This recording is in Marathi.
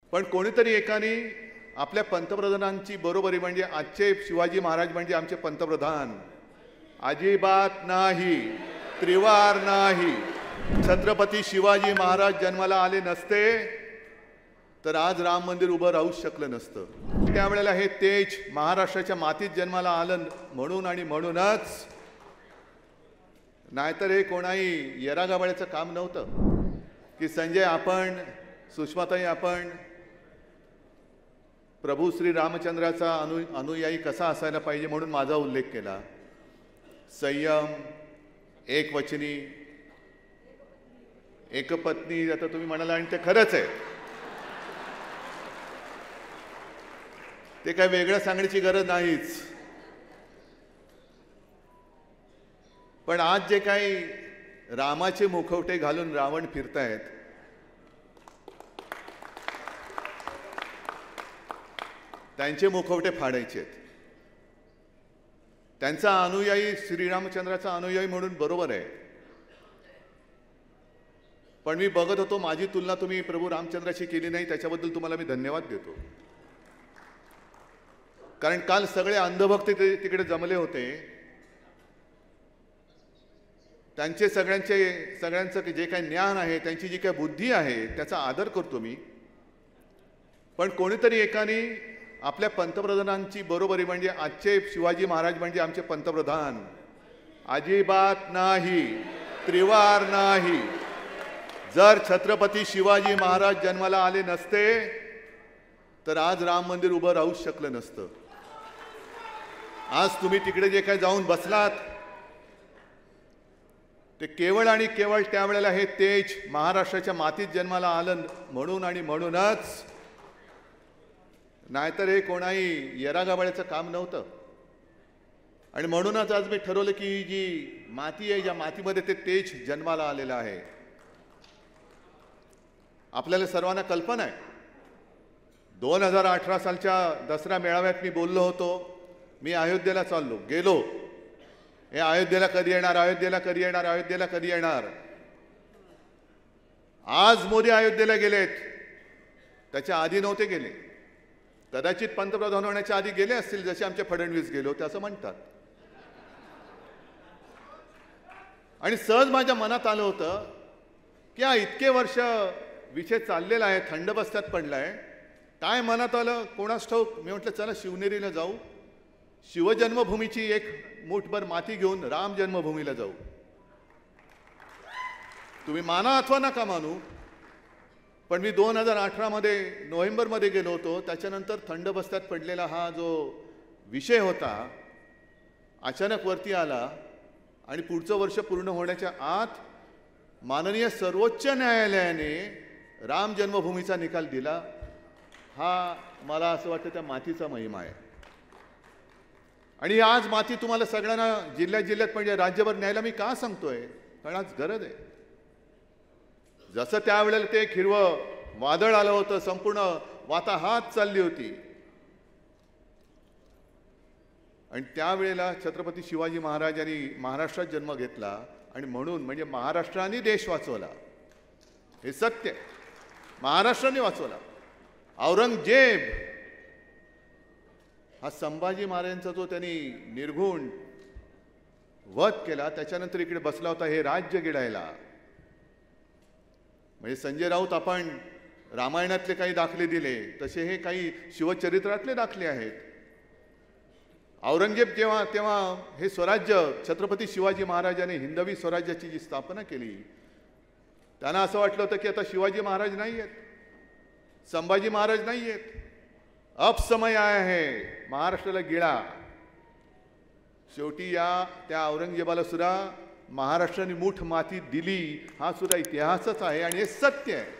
पण कोणीतरी एकाने आपल्या पंतप्रधानांची बरोबरी म्हणजे आजचे शिवाजी महाराज म्हणजे आमचे पंतप्रधान अजिबात नाही, त्रिवार नाही. छत्रपती शिवाजी महाराज जन्माला आले नसते तर आज राम मंदिर उभं राहूच शकलं नसतं. त्यावेळेला हे तेज महाराष्ट्राच्या मातीत जन्माला आलं म्हणून आणि म्हणूनच, नाहीतर हे कोणाही येरागाबाळ्याचं काम नव्हतं की संजय आपण, सुषमाताई आपण प्रभू श्री रामचंद्राचा अनुयायी कसा असायला पाहिजे म्हणून माझा उल्लेख केला. संयम, एकवचनी, एकपत्नी, आता तुम्ही म्हणाला आणि ते खरंच आहे. ते काय वेगळं सांगण्याची गरज नाहीच. पण आज जे काही रामाचे मुखवटे घालून रावण फिरतायत, त्यांचे मुखवटे फाडायचे. त्यांचा अनुयायी, श्रीरामचंद्राचा अनुयायी म्हणून बरोबर आहे. पण मी बघत होतो माझी तुलना तुम्ही प्रभू रामचंद्राशी केली नाही, त्याच्याबद्दल तुम्हाला मी धन्यवाद देतो. कारण काल सगळे अंधभक्त तिकडे जमले होते. त्यांचे सगळ्यांचं जे काही ज्ञान आहे, त्यांची जी काही बुद्धी आहे, त्याचा आदर करतो मी. पण कोणीतरी एकाने आपल्या पंतप्रधानांची बरोबरी म्हणजे आजचे शिवाजी महाराज म्हणजे आमचे पंतप्रधान अजिबात नाही, त्रिवार नाही. जर छत्रपती शिवाजी महाराज जन्माला आले नसते तर आज राम मंदिर उभं राहूच शकलं नसतं. आज तुम्ही तिकडे जे काही जाऊन बसलात ते केवळ आणि केवळ त्यावेळेला हे तेज महाराष्ट्राच्या मातीत जन्माला आलं म्हणून आणि म्हणूनच, नाहीतर हे कोणाही येरागाबाळ्याचं काम नव्हतं. आणि म्हणूनच आज मी ठरवलं की जी माती आहे, ज्या मातीमध्ये ते तेज जन्माला आलेलं आहे. आपल्याला सर्वांना कल्पना आहे, 2018 सालच्या दसरा मेळाव्यात मी बोललो होतो, मी अयोध्येला चाललो, गेलो, हे अयोध्येला कधी येणार, अयोध्येला कधी येणार, अयोध्येला कधी येणार. आज मोदी अयोध्येला गेलेत, त्याच्या आधी नव्हते गेले. कदाचित पंतप्रधान होण्याच्या आधी गेले असतील, जसे आमचे फडणवीस गेले होते असं म्हणतात. आणि सहज माझ्या मनात आलं होतं की हा इतके वर्ष विषय चाललेला आहे, थंड बस्त्यात पडलाय, काय मनात आलं कोणास ठाऊक. मी म्हटलं चला शिवनेरीला जाऊ, शिवजन्मभूमीची एक मूठभर माती घेऊन राम जन्मभूमीला जाऊ. तुम्ही माना अथवा नका मानू, पण मी 2018 मध्ये नोव्हेंबरमध्ये गेलो होतो. त्याच्यानंतर थंड बस्त्यात पडलेला हा जो विषय होता अचानक वरती आला आणि पुढचं वर्ष पूर्ण होण्याच्या आत माननीय सर्वोच्च न्यायालयाने राम जन्मभूमीचा निकाल दिला. हा मला असं वाटतं त्या मातीचा महिमा आहे. आणि आज माती तुम्हाला सगळ्यांना जिल्ह्यात म्हणजे राज्यभर न्यायला मी का सांगतोय, कारण आज गरज आहे. जसं त्यावेळेला ते एक हिरवं वादळ आलं होतं, संपूर्ण वाताहात चालली होती, आणि त्यावेळेला छत्रपती शिवाजी महाराजांनी महाराष्ट्रात जन्म घेतला आणि म्हणून म्हणजे महाराष्ट्राने देश वाचवला. हे सत्य, महाराष्ट्राने वाचवला. औरंगजेब हा संभाजी महाराजांचा जो त्यांनी निर्घुण वध केला, त्याच्यानंतर इकडे बसला होता हे राज्य गिळायला. म्हणजे संजय राऊत आपण रामायणातले काही दाखले दिले तसे हे काही शिवचरित्रातले दाखले आहेत. औरंगजेब तेव्हा हे स्वराज्य छत्रपती शिवाजी महाराजांनी हिंदवी स्वराज्याची जी स्थापना केली, त्यांना असं वाटलं होतं की आता शिवाजी महाराज नाही आहेत, संभाजी महाराज नाही आहेत, अब समय आया है महाराष्ट्राला गिळा. शेवटी त्या औरंगजेबाला सुद्धा महाराष्ट्राने मूठ माती दिली. हा सुद्धा इतिहासच आहे आणि हे सत्य आहे.